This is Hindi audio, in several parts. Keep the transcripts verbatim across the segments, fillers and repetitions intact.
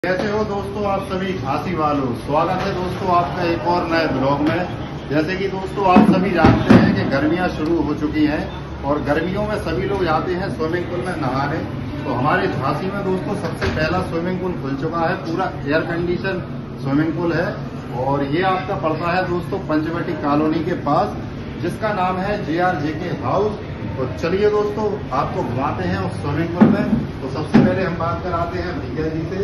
कैसे हो दोस्तों आप सभी झांसी वालों। स्वागत है दोस्तों आपका एक और नए ब्लॉग में। जैसे कि दोस्तों आप सभी जानते हैं कि गर्मियां शुरू हो चुकी हैं और गर्मियों में सभी लोग जाते हैं स्विमिंग पूल में नहाने। तो हमारे झांसी में दोस्तों सबसे पहला स्विमिंग पूल खुल चुका है, पूरा एयर कंडीशन स्विमिंग पूल है और ये आपका पड़ता है दोस्तों पंचवटी कॉलोनी के पास, जिसका नाम है जे आर जे के हाउस। तो चलिए दोस्तों आपको घुमाते हैं उस स्विमिंग पूल में। तो सबसे पहले हम बात कराते हैं भैया जी से।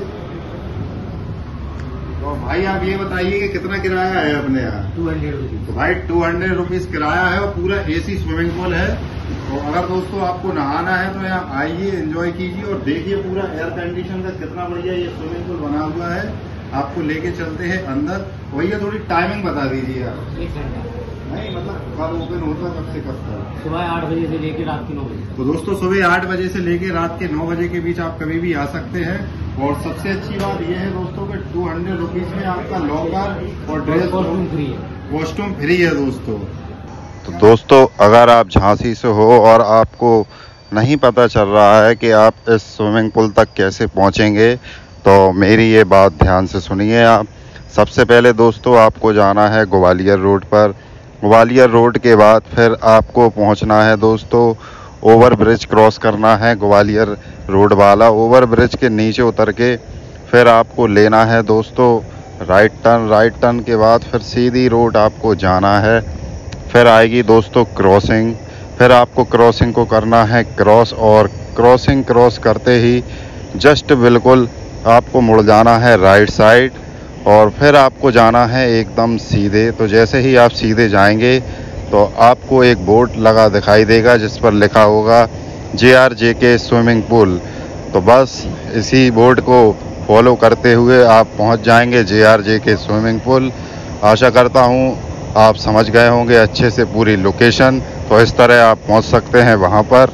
तो भाई आप ये बताइए कि कितना किराया है अपने यहाँ? Two hundred rupees. तो भाई टू हंड्रेड रुपीज किराया है और पूरा एसी स्विमिंग पूल है। तो अगर दोस्तों आपको नहाना है तो यहाँ आइए, एंजॉय कीजिए और देखिए पूरा एयर कंडीशन का कितना बढ़िया ये स्विमिंग पूल बना हुआ है। आपको लेके चलते हैं अंदर। भैया थोड़ी टाइमिंग बता दीजिए आप। एक घंटा नहीं मतलब कब ओपन होता है, कब से कब तक? सुबह आठ बजे से लेकर रात के नौ बजे। तो दोस्तों सुबह आठ बजे से लेकर रात के नौ बजे के बीच आप कभी भी आ सकते हैं। और सबसे अच्छी बात यह है दोस्तों कि टू हंड्रेड रुपीज में आपका लॉकर और ड्रेस वॉशरूम फ्री है। वॉशरूम फ्री है दोस्तों। तो दोस्तों अगर आप झांसी से हो और आपको नहीं पता चल रहा है कि आप इस स्विमिंग पूल तक कैसे पहुंचेंगे, तो मेरी ये बात ध्यान से सुनिए आप। सबसे पहले दोस्तों आपको जाना है ग्वालियर रोड पर। ग्वालियर रोड के बाद फिर आपको पहुंचना है दोस्तों, ओवर ब्रिज क्रॉस करना है, ग्वालियर रोड वाला ओवर ब्रिज के नीचे उतर के फिर आपको लेना है दोस्तों राइट टर्न। राइट टर्न के बाद फिर सीधी रोड आपको जाना है। फिर आएगी दोस्तों क्रॉसिंग। फिर आपको क्रॉसिंग को करना है क्रॉस और क्रॉसिंग क्रॉस करते ही जस्ट बिल्कुल आपको मुड़ जाना है राइट साइड और फिर आपको जाना है एकदम सीधे। तो जैसे ही आप सीधे जाएंगे तो आपको एक बोर्ड लगा दिखाई देगा जिस पर लिखा होगा जे आर जे के स्विमिंग पूल। तो बस इसी बोर्ड को फॉलो करते हुए आप पहुंच जाएंगे जे आर जे के स्विमिंग पूल। आशा करता हूं आप समझ गए होंगे अच्छे से पूरी लोकेशन। तो इस तरह आप पहुंच सकते हैं वहां पर।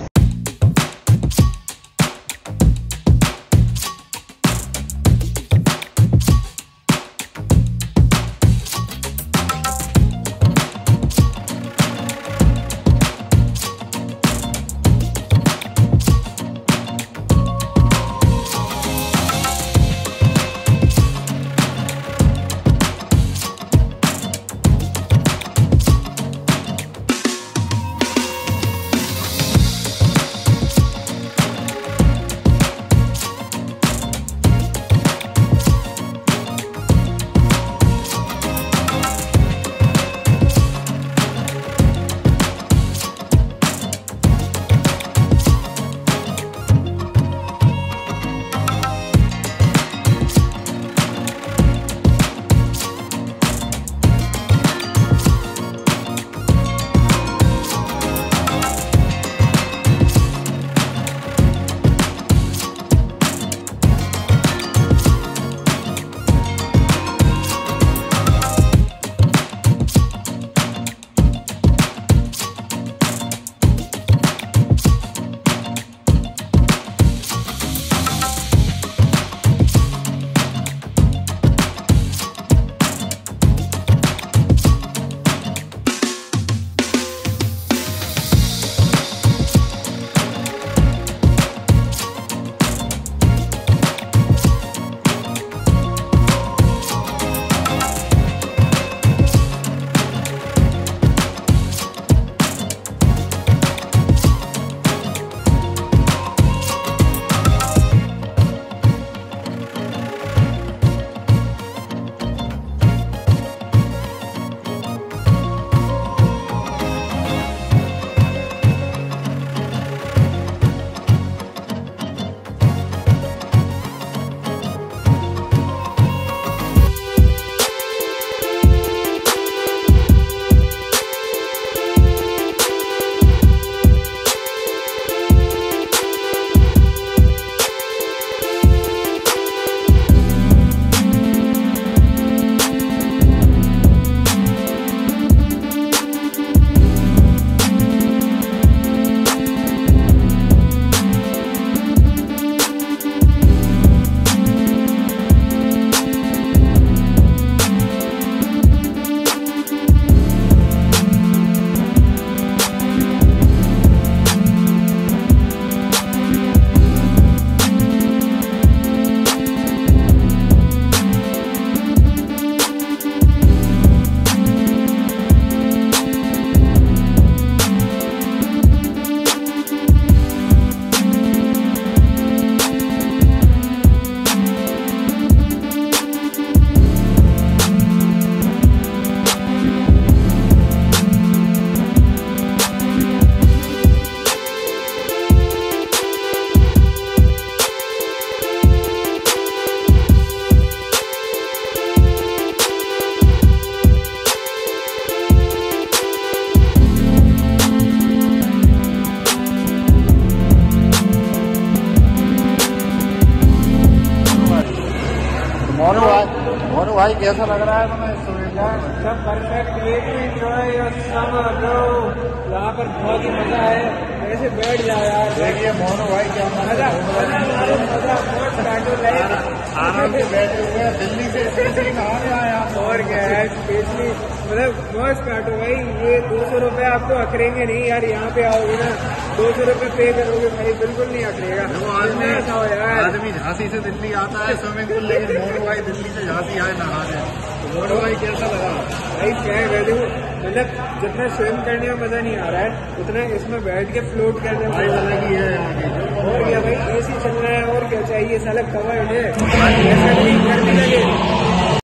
मोनू भाई मोनू भाई कैसा लग रहा है तुम्हें स्विमिंग पूल? सब परफेक्ट, एक एंजॉय और सब ब्रो, यहाँ पर बहुत ही मजा है। ऐसे बैठ जाओ यार। देखिए मोनू भाई क्या मजा मजा मजा बहुत काटो लाइफ। आराम से बैठे हुए हैं, दिल्ली से स्पेशली नहाने आए आप। और क्या है स्पेशली, मतलब बहुत काटो भाई। ये दो सौ रुपये आपको अखरेंगे नहीं यार, यहाँ पे आओगे ना दो सौ रुपये पे करोगे भाई, बिल्कुल नहीं अखरेगा। आदमी यार आदमी झांसी से दिल्ली आता है स्विमिंग पूल, लेकिन मोनू भाई दिल्ली से झांसी आए नहाने। तो मोनू भाई कैसा लगा भाई? क्या है देखो, मतलब जितना स्विम करने में मजा नहीं आ रहा है उतना इसमें बैठ के फ्लोट करने में भाई अलग ही है यहाँ की। और क्या भाई, एसी चल रहा है और क्या चाहिए, साला कवर है। गर्मी लगे